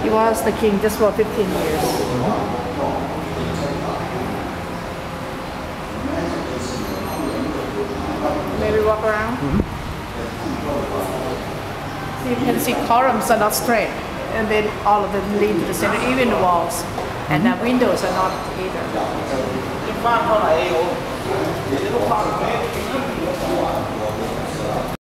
He was the king just for 15 years. Maybe walk around. So you can see columns are not straight, and then all of them lead to the center, even the walls. And the windows are not either.